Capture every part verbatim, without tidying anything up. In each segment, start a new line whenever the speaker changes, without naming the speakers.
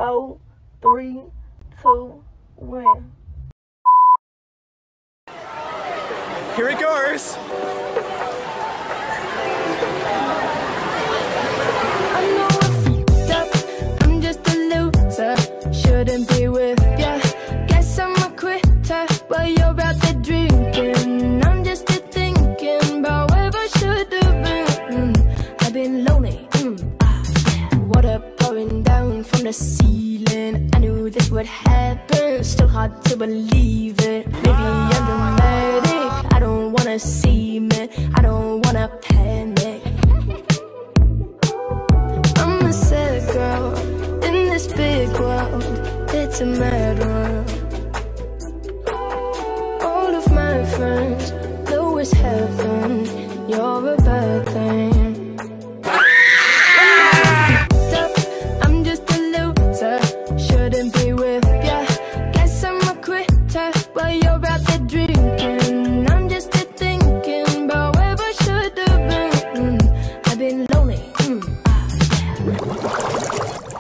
four, three, two, one.
Here it goes!
Shouldn't be with ya. Guess I'm a quitter while you're out there drinking. I'm just here thinking about where I should have been. Mm, I've been lonely. Mm, ah, yeah. Water pouring down from the ceiling. I knew this would happen. Still hard to believe it. Maybe I'm dramatic. I don't wanna see me. I don't wanna panic. I'm a sad girl in this big world. It's a mad world. All of my friends know it's heaven. You're a bad thing. I'm just a loser. Shouldn't be with ya. Guess I'm a quitter while you're out there drinking. I'm just here thinking about where I should have been. Mm, I've been lonely. Mm, ah, yeah.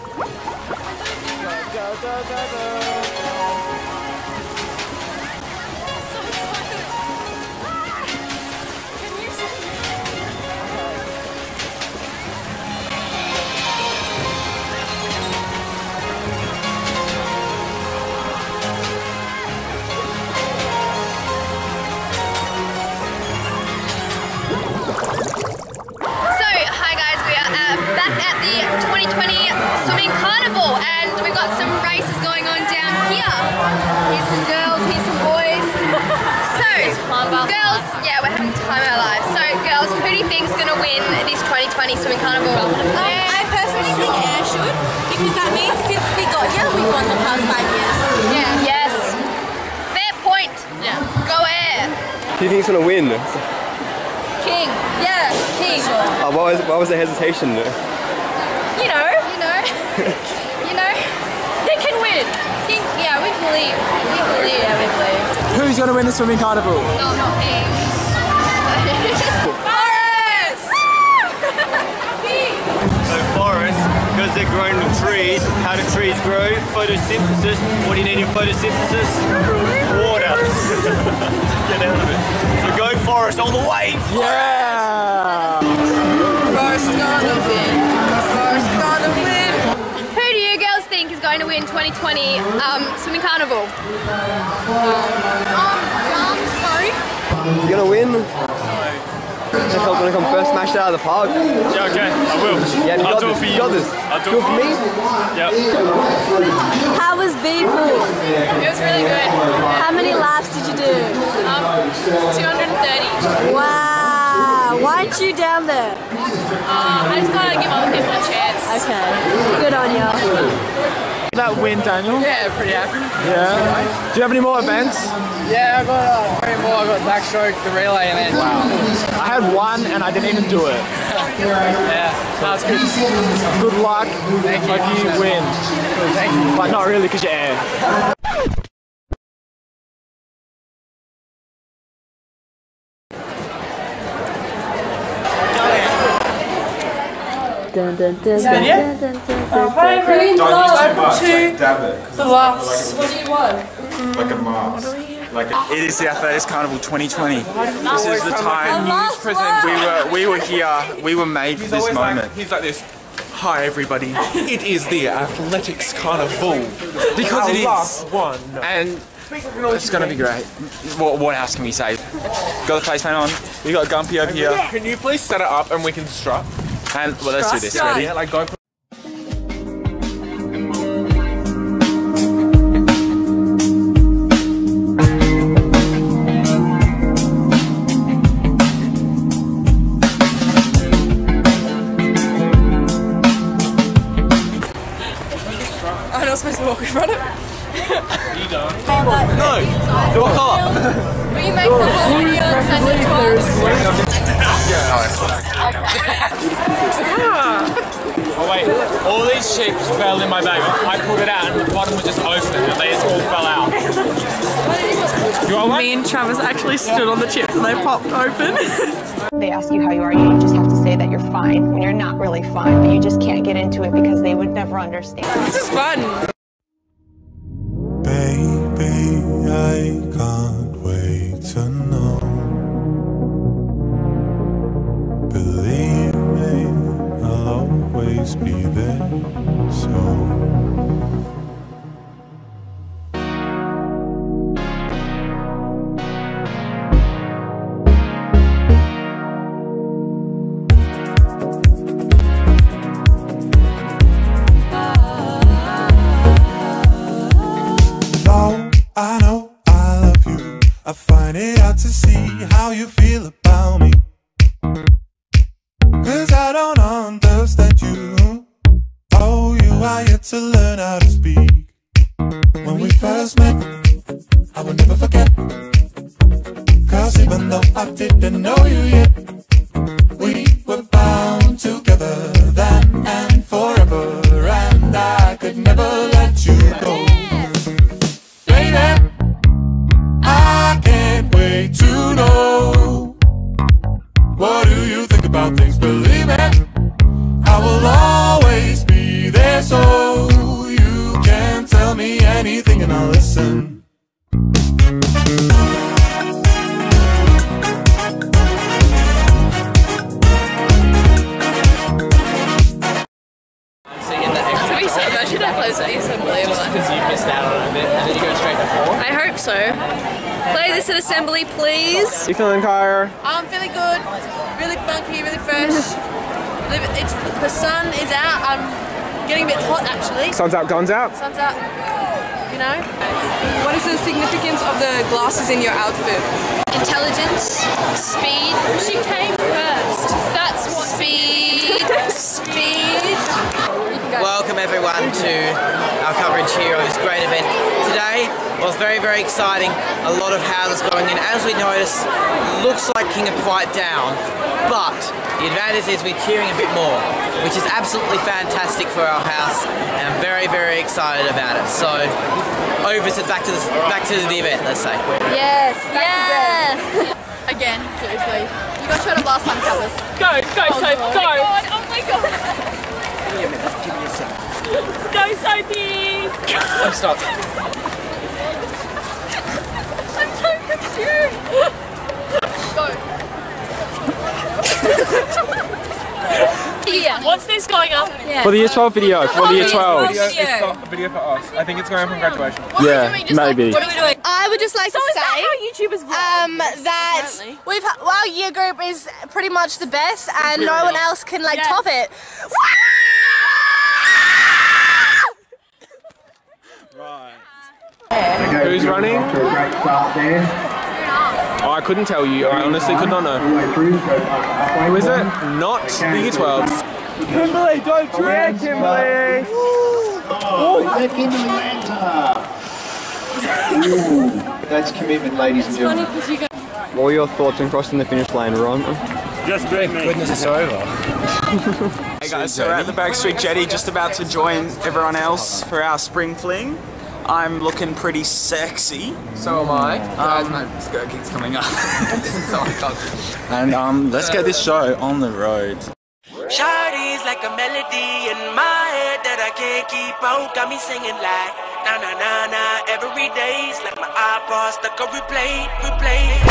Back at the twenty twenty Swimming Carnival, and we've got some races going on down here. Here's some girls, here's some boys. So, girls, yeah, we're having the time of our lives. So, girls, who do you think's gonna win this twenty twenty Swimming Carnival? Um,
I personally think Air should, because that means since we got here, we've won the past five years.
Yeah. Yes. Fair point. Yeah. Go Air.
Who do you think's gonna win?
King. Yeah, King.
Oh, what was, what was the hesitation?
You know, you know, you know, they can win. King, yeah, we believe. We believe. Yeah, we believe.
Who's gonna win the Swimming Carnival?
No, not King. Forest!
So forest, because they're growing with trees, how do trees grow? Photosynthesis. What do you need in photosynthesis? Water. Get out of it. So go forest all the way!
Yeah!
Forest is gonna win. Forest is gonna win.
Who do you girls think is going to win twenty twenty um, Swimming Carnival?
Um, Drums, sorry.
You gonna win? I'm gonna come first, smash it out of the park.
Yeah, okay, I will.
Yeah, you
I'll
got
do
this.
it for you.
You got this.
I'll do,
do
it
it for me?
Yep.
How was B-Pool?
It was really good.
How many laps did you do?
Um, two hundred thirty.
Wow. Why aren't you down there?
Uh, I just thought I'd give other people a chance.
Okay. Good on you.
That win, Daniel?
Yeah, pretty happy.
Yeah. Do you have any more events?
Yeah, I got uh, three more. I got backstroke, the relay, and then wow.
I had one and I didn't even do it.
Yeah, that's good.
Good luck.
Thank you.
Hope you win.
Thank you.
But not really because you're air.
Dun, dun, dun,
Is that
dun,
it?
dun, dun, dun,
Oh,
dun,
hi,
dun.
Green
Don't
Glow,
use too
open
much,
to
like dab it.
the last. What do you want?
Like a mask. Like a,
It is the Athletics Carnival twenty twenty. This is the time
last
we were we were here. We were made for this moment.
He's like this. Hi everybody, it is the Athletics Carnival.
Because it is.
Last one.
And it's gonna be great. What, what else can we say? Got the face paint on. We got Gumpy over here.
Can you please set it up and we can strut?
And well, let's do this.
Strut.
Ready?
Yeah, like go.
I'm not supposed to walk in front of it.
You don't. No! Walk up!
Will you make the whole video and send it to us?
Oh wait, all these chips fell in my bag. I pulled it out and the bottom was just open and they just all fell out. Do you want one?
Me and Travis actually stood on the chips and they popped open.
they ask you how you are, you just have to say that you're fine when you're not really fine, but you just can't get into it because they would never understand.
This is fun.
Baby, I can't wait to know. Believe me, I'll always be there, so I know I love you. I find it hard to see how you feel about me, 'cause I don't understand you. Oh, you are yet to learn how to speak. When we first met, I will never forget, 'cause even though I didn't know you yet, we were bound together then and forever, and I could never let you go. I can't wait to know. What do you think about things? Believe me, I will always be there, so you can tell me anything and I'll listen.
Imagine that plays at the assembly.
Because you missed out on it a bit and then you go straight to four.
I hope so. Play this at assembly, please.
You feeling, Kyra?
I'm feeling good. Really funky, really fresh. It's, the sun is out. I'm getting a bit hot actually.
Sun's out, guns out.
Sun's out. You know.
What is the significance of the glasses in your outfit?
Intelligence, speed. She came first. That's what speed. Speed.
Welcome everyone to our coverage here of this great event. Today was very, very exciting. A lot of houses going in. As we noticed, looks like King of Quiet down, but the advantage is we're cheering a bit more, which is absolutely fantastic for our house, and I'm very, very excited about it. So, over to back to the back to the event, let's say.
Yes, yes.
Again, seriously. You got shot up last time, covers.
Go, go,
oh,
Sophie,
God.
go!
Oh my god, oh my god!
Give me a minute, give me a second.
Go, Sophie!
I'm stopped.
I'm so confused! Go.
Yeah. What's this going up?
For the year twelve video, for the year twelve.
Video, it's not a video for us. I think it's going up from graduation.
What yeah, maybe.
Like, what are we doing?
I would just like
So
to
is
say
that how YouTubers vlog?
um, that
Apparently.
we've ha our year group is pretty much the best, and
Really
no one
not.
else can like
Yes.
top it.
Right. Who's running? Oh, I couldn't tell you. I honestly could not know. Who is it? Not the year twelve. Kimberly, don't drag, Kimberly!
That's commitment, ladies and gentlemen.
What were your thoughts on crossing the finish line, Ron?
Just thank
goodness it's over.
Hey guys, so we're at the Backstreet Jetty, just about to join everyone else for our spring fling. I'm looking pretty sexy.
So am I.
Um,
my skirt keeps coming up. So
and um, let's get this show on the road.
Shawty's like a melody in my head that I can't keep out. Got me singing like na na na na every day's like my iPod stuck on replay, replay.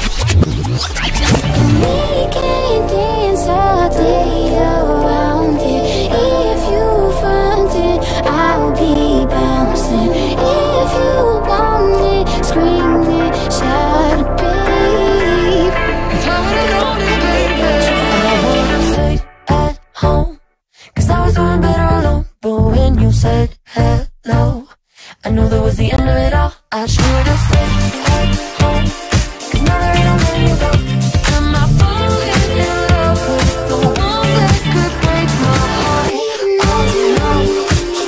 We can dance all day around it. If you front it, I'll be bouncing. If you want it, scream it, shout it, babe. If I would've known it, baby, I would've stayed at home, 'cause I was doing better alone. But when you said hello, I knew that was the end of it all. I should've stayed at home, 'cause now there ain't no letting you go. I'm not falling in love with the one that could break my heart. Oh no.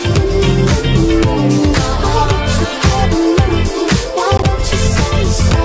Why don't you say so?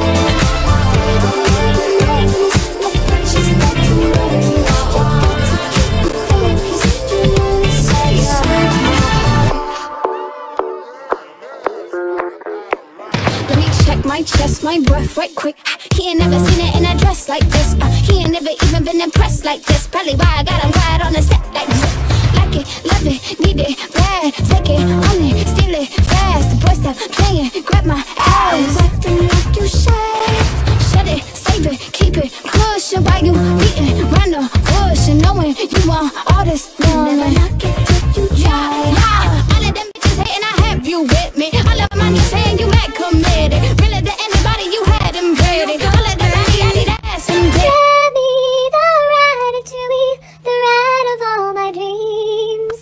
She's not to worry. You got to keep the face. You know to say so. Let me check my my chest, my breath right quick. He ain't never seen it in a dress like this. uh, He ain't never even been impressed like this. Probably why I got him quiet on the set like this. Like it, love it, need it, bad. Take it, own it, steal it, fast. The boy stop playing, grab my ass. Acting like you should. Shut it, save it, keep it, push it. While you beating round the bush and knowing you want all this money. Never knock it till you try. Yeah, all of them bitches hating, I have you with me. All of my niggas saying you mad committed. Really to anybody you had them pretty. All of the money I need ass and dick.
Give me the ride to be the ride of all my dreams.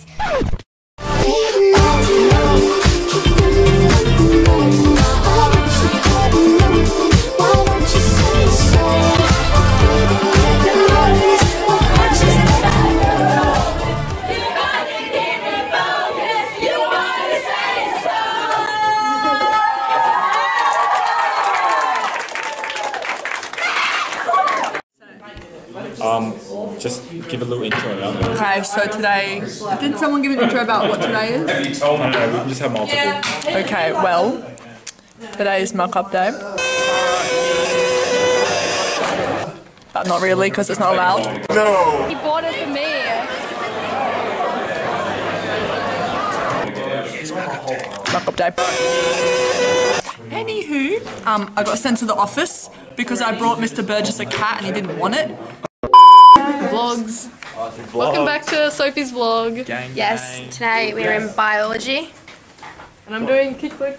Um, just give a little intro about it.
Okay, so today, did someone give an intro about what today is?
No, no, no, we can just have multiple.
Okay, well, today is mock-up day. But not really, because it's not allowed.
No!
He bought it for me.
Mock-up day. Anywho, um, I got sent to the office because I brought Mister Burgess a cat and he didn't want it.
Vlogs. Welcome back to Sophie's vlog.
Gang,
yes,
gang.
today we're in biology. And I'm doing kickflip.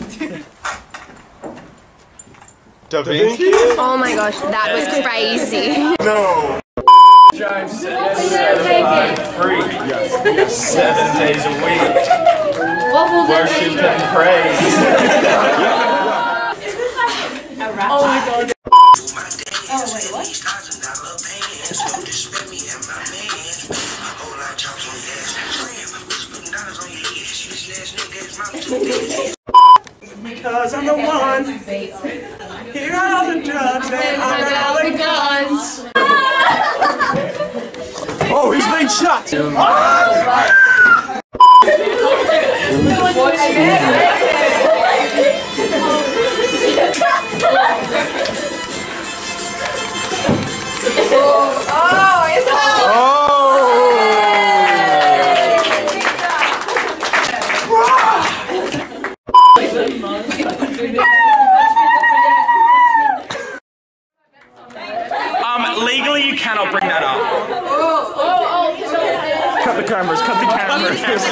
Da Vinci?
Oh my gosh, that was crazy.
No.
James,
yes,
Free. Yes, yes, seven days a week.
Waffles
Worship and praise.
Oh my god.
Oh, wait, what?
Because I'm the one. Here are all the drugs and I got all the guns.
Oh, he's been shot!
Oh, it's
Um, legally you cannot bring that up.
Cut the cameras, cut the cameras.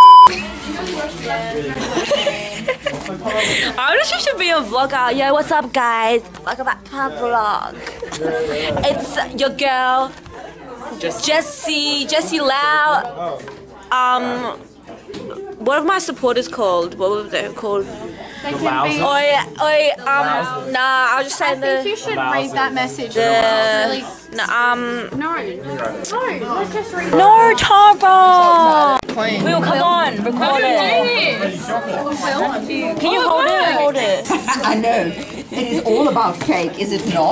I wish you should be a vlogger. Yo, what's up, guys? Welcome back to my vlog. It's your girl, Jessie, Jessie Lau. Um, what are my supporters called? What were they called?
They can be.
Oi, oi, um, nah, I'll just say
I
the.
think you should read that message.
The,
Really.
no, um.
No. No, let's just read
No, Tara! Will, come on, record it. Can you hold it? Hold it.
I know. It is all about cake, is it not?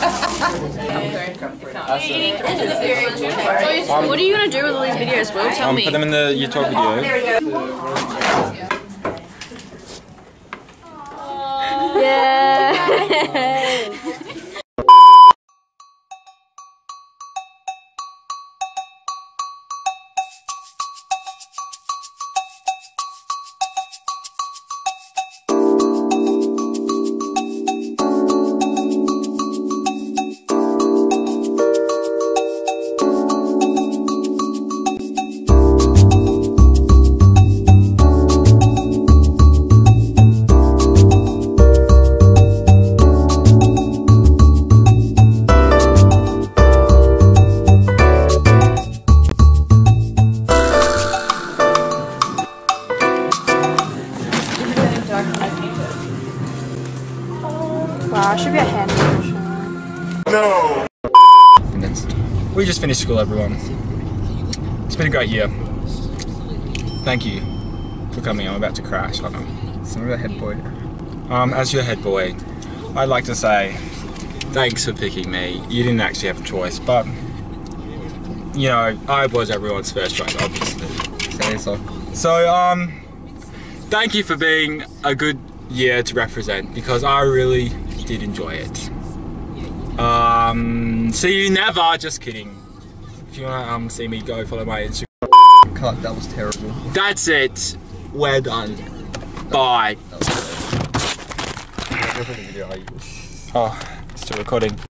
What are you going to do with all these videos, Will? Tell
Um,
me.
put them in the YouTube video.
Yeah.
Wow, should be a hand motion.
No! We just finished school, everyone. It's been a great year. Thank you for coming. I'm about to crash. Hold on.
So we're the head boy.
Um, as your head boy, I'd like to say thanks for picking me. You didn't actually have a choice, but you know, I was everyone's first choice, obviously.
Say so.
So, um, thank you for being a good year to represent because I really did enjoy it. Um, see you never, just kidding. If you wanna um, see me, go follow my Instagram.
Cut, that was terrible.
That's it. We're done. Bye. Oh, still recording.